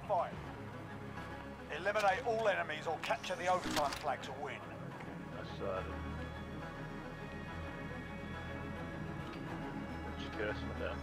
fight. Eliminate all enemies or capture the overtime flag to win. That's just curse for them.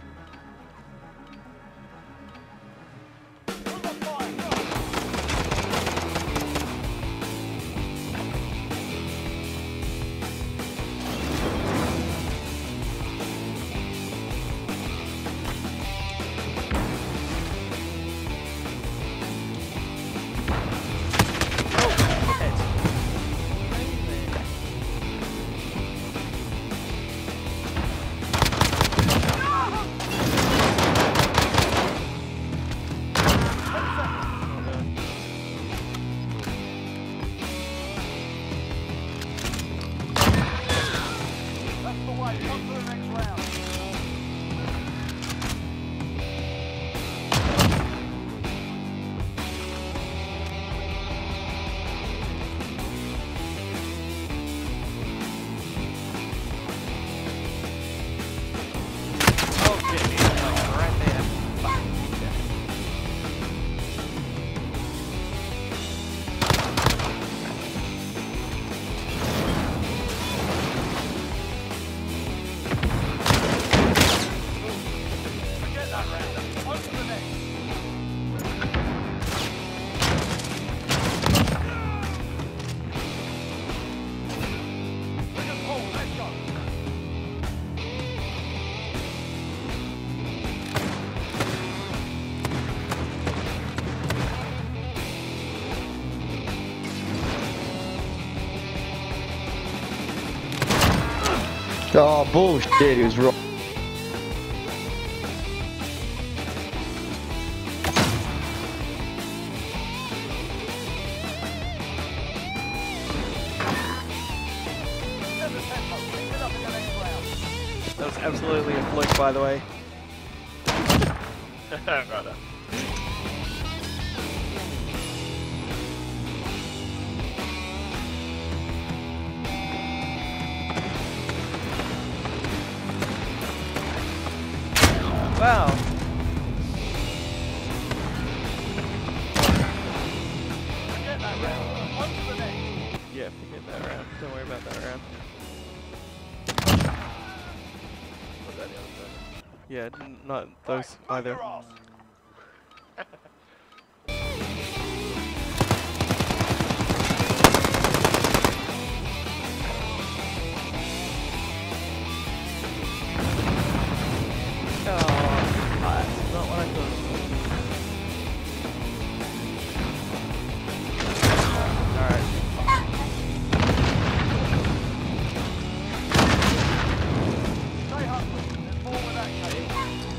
Oh bullshit, it was wrong. That was absolutely a fluke, by the way. Right. Wow. Forget that round. On to the next. Yeah, forget that round. Don't worry about that round. Put that the other side. Yeah, not those Right, either. move your ass. Oh, that's not what I thought. Alright. Stay hungry. There's more where that came.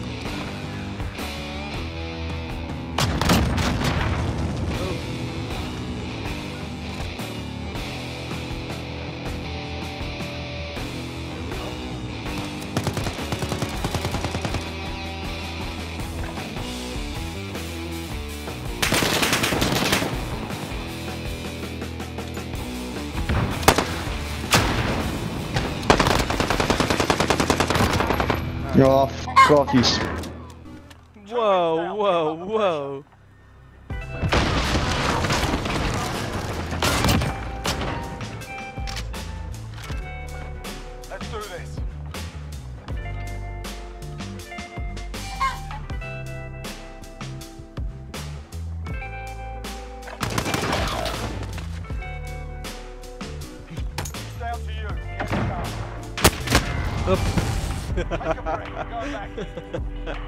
Oh, f off, you. Whoa, whoa, whoa. Let's do this. It's down to you. Get it done. Oops. Take a break. Go back.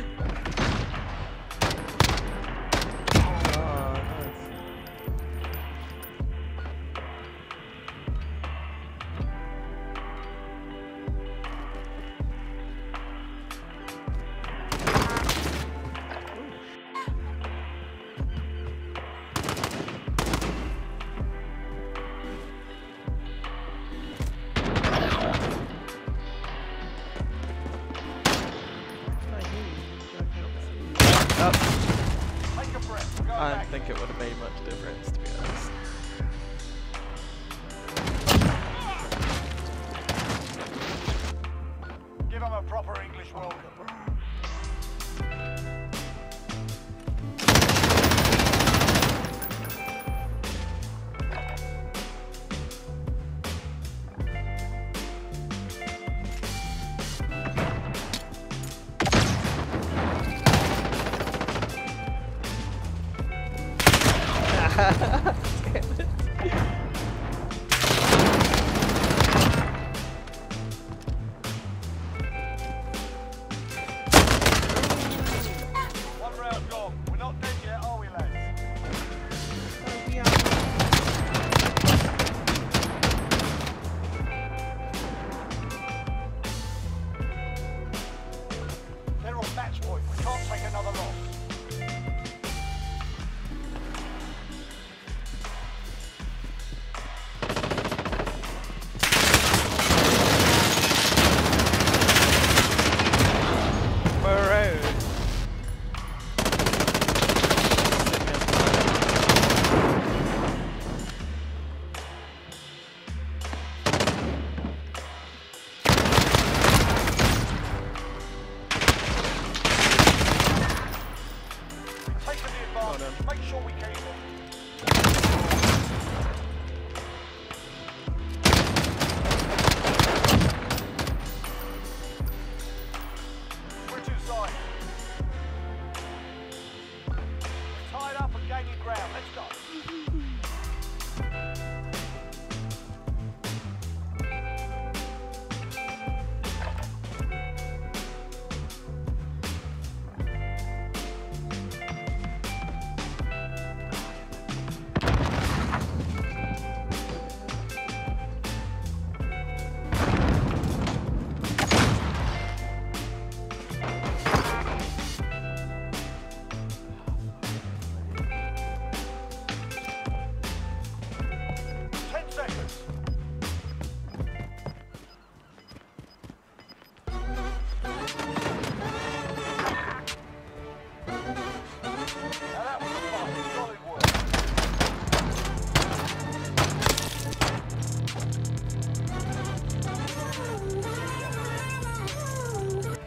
Take a breath. Go I back. don't think it would have made much difference, to be honest. Give him a proper English welcome.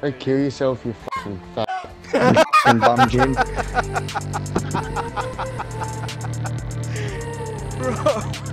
Hey, kill yourself, you fucking fat. And bum Jim. Bro.